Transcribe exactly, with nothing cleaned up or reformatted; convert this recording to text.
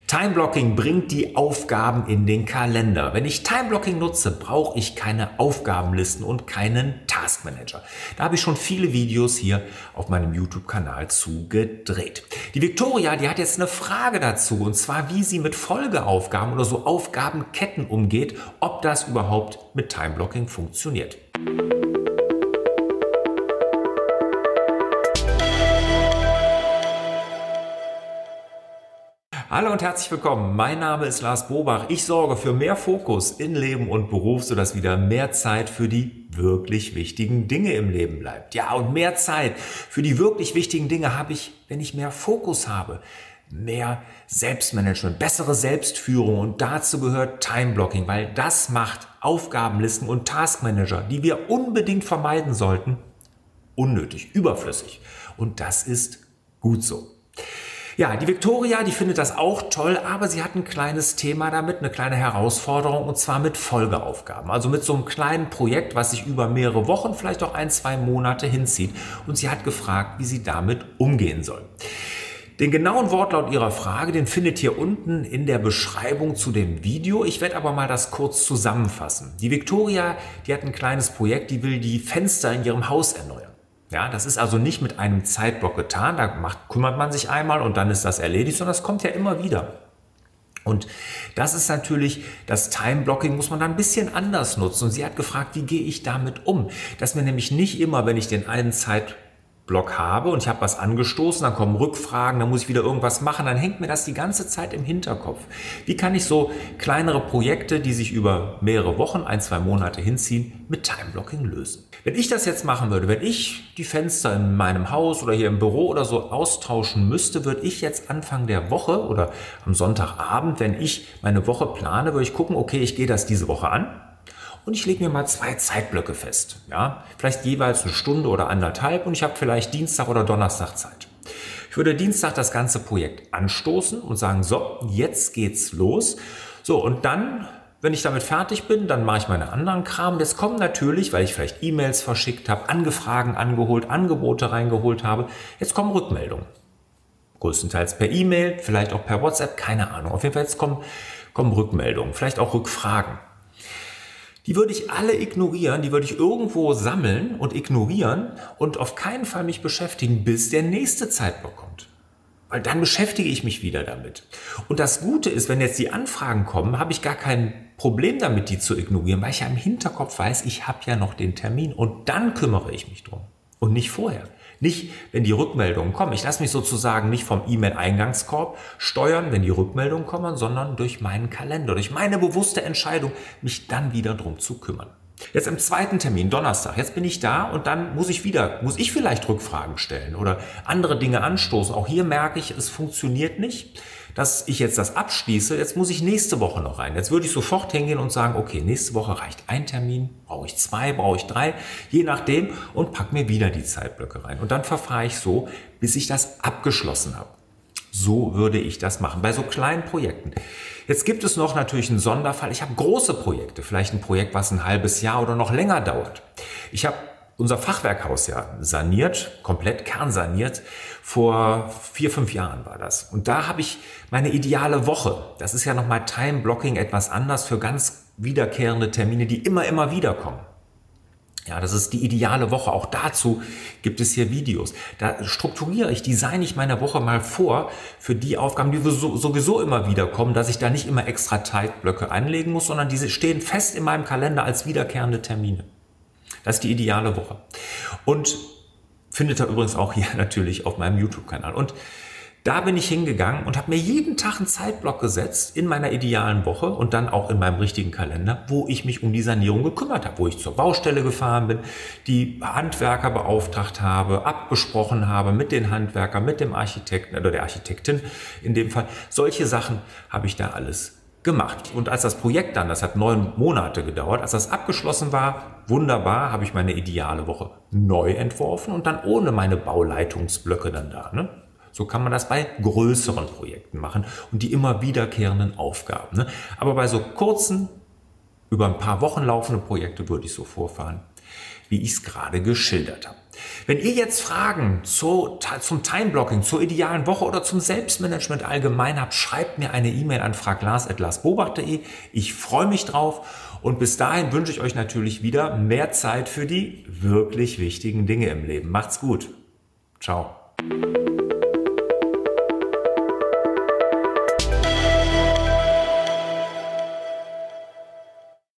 Timeblocking bringt die Aufgaben in den Kalender. Wenn ich Timeblocking nutze, brauche ich keine Aufgabenlisten und keinen Taskmanager. Da habe ich schon viele Videos hier auf meinem YouTube-Kanal zu gedreht. Die Victoria, die hat jetzt eine Frage dazu, und zwar, wie sie mit Folgeaufgaben oder so Aufgabenketten umgeht, ob das überhaupt mit Timeblocking funktioniert. Hallo und herzlich willkommen. Mein Name ist Lars Bobach. Ich sorge für mehr Fokus in Leben und Beruf, sodass wieder mehr Zeit für die wirklich wichtigen Dinge im Leben bleibt. Ja, und mehr Zeit für die wirklich wichtigen Dinge habe ich, wenn ich mehr Fokus habe. Mehr Selbstmanagement, bessere Selbstführung, und dazu gehört Timeblocking, weil das macht Aufgabenlisten und Taskmanager, die wir unbedingt vermeiden sollten, unnötig, überflüssig. Und das ist gut so. Ja, die Victoria, die findet das auch toll, aber sie hat ein kleines Thema damit, eine kleine Herausforderung, und zwar mit Folgeaufgaben. Also mit so einem kleinen Projekt, was sich über mehrere Wochen, vielleicht auch ein, zwei Monate hinzieht. Und sie hat gefragt, wie sie damit umgehen soll. Den genauen Wortlaut ihrer Frage, den findet ihr unten in der Beschreibung zu dem Video. Ich werde aber mal das kurz zusammenfassen. Die Victoria, die hat ein kleines Projekt, die will die Fenster in ihrem Haus erneuern. Ja, das ist also nicht mit einem Zeitblock getan, da macht, kümmert man sich einmal und dann ist das erledigt, sondern das kommt ja immer wieder. Und das ist natürlich, das Time-Blocking muss man dann ein bisschen anders nutzen. Und sie hat gefragt, wie gehe ich damit um? Dass mir nämlich nicht immer, wenn ich den einen Zeitblock habe und ich habe was angestoßen, dann kommen Rückfragen, dann muss ich wieder irgendwas machen, dann hängt mir das die ganze Zeit im Hinterkopf. Wie kann ich so kleinere Projekte, die sich über mehrere Wochen, ein, zwei Monate hinziehen, mit Time-Blocking lösen? Wenn ich das jetzt machen würde, wenn ich die Fenster in meinem Haus oder hier im Büro oder so austauschen müsste, würde ich jetzt Anfang der Woche oder am Sonntagabend, wenn ich meine Woche plane, würde ich gucken, okay, ich gehe das diese Woche an und ich lege mir mal zwei Zeitblöcke fest. Ja, vielleicht jeweils eine Stunde oder anderthalb, und ich habe vielleicht Dienstag oder Donnerstag Zeit. Ich würde Dienstag das ganze Projekt anstoßen und sagen, so, jetzt geht's los. So, und dann, wenn ich damit fertig bin, dann mache ich meine anderen Kram. Jetzt kommen natürlich, weil ich vielleicht E-Mails verschickt habe, Angefragen angeholt, Angebote reingeholt habe, jetzt kommen Rückmeldungen. Größtenteils per E-Mail, vielleicht auch per WhatsApp, keine Ahnung. Auf jeden Fall jetzt kommen, kommen Rückmeldungen, vielleicht auch Rückfragen. Die würde ich alle ignorieren, die würde ich irgendwo sammeln und ignorieren und auf keinen Fall mich beschäftigen, bis der nächste Zeitblock kommt. Weil dann beschäftige ich mich wieder damit. Und das Gute ist, wenn jetzt die Anfragen kommen, habe ich gar kein Problem damit, die zu ignorieren, weil ich ja im Hinterkopf weiß, ich habe ja noch den Termin, und dann kümmere ich mich drum und nicht vorher. Nicht, wenn die Rückmeldungen kommen. Ich lasse mich sozusagen nicht vom E-Mail-Eingangskorb steuern, wenn die Rückmeldungen kommen, sondern durch meinen Kalender, durch meine bewusste Entscheidung, mich dann wieder drum zu kümmern. Jetzt im zweiten Termin, Donnerstag, jetzt bin ich da, und dann muss ich wieder, muss ich vielleicht Rückfragen stellen oder andere Dinge anstoßen. Auch hier merke ich, es funktioniert nicht, dass ich jetzt das abschließe. Jetzt muss ich nächste Woche noch rein. Jetzt würde ich sofort hingehen und sagen, okay, nächste Woche reicht ein Termin, brauche ich zwei, brauche ich drei, je nachdem, und pack mir wieder die Zeitblöcke rein. Und dann verfahre ich so, bis ich das abgeschlossen habe. So würde ich das machen, bei so kleinen Projekten. Jetzt gibt es noch natürlich einen Sonderfall. Ich habe große Projekte, vielleicht ein Projekt, was ein halbes Jahr oder noch länger dauert. Ich habe unser Fachwerkhaus ja saniert, komplett kernsaniert. Vor vier, fünf Jahren war das. Und da habe ich meine ideale Woche. Das ist ja nochmal Time-Blocking etwas anders für ganz wiederkehrende Termine, die immer, immer wieder kommen. Ja, das ist die ideale Woche. Auch dazu gibt es hier Videos. Da strukturiere ich, designe ich meine Woche mal vor für die Aufgaben, die sowieso immer wieder kommen, dass ich da nicht immer extra Zeitblöcke anlegen muss, sondern diese stehen fest in meinem Kalender als wiederkehrende Termine. Das ist die ideale Woche. Und findet ihr übrigens auch hier natürlich auf meinem YouTube-Kanal. Und da bin ich hingegangen und habe mir jeden Tag einen Zeitblock gesetzt in meiner idealen Woche und dann auch in meinem richtigen Kalender, wo ich mich um die Sanierung gekümmert habe, wo ich zur Baustelle gefahren bin, die Handwerker beauftragt habe, abgesprochen habe mit den Handwerkern, mit dem Architekten oder der Architektin in dem Fall. Solche Sachen habe ich da alles gemacht. Und als das Projekt dann, das hat neun Monate gedauert, als das abgeschlossen war, wunderbar, habe ich meine ideale Woche neu entworfen und dann ohne meine Bauleitungsblöcke dann da, ne? So kann man das bei größeren Projekten machen und die immer wiederkehrenden Aufgaben. Ne? Aber bei so kurzen, über ein paar Wochen laufenden Projekten würde ich so vorfahren, wie ich es gerade geschildert habe. Wenn ihr jetzt Fragen zu, zum Timeblocking, zur idealen Woche oder zum Selbstmanagement allgemein habt, schreibt mir eine E-Mail an fraglars at larsbobach punkt de. Ich freue mich drauf und bis dahin wünsche ich euch natürlich wieder mehr Zeit für die wirklich wichtigen Dinge im Leben. Macht's gut. Ciao.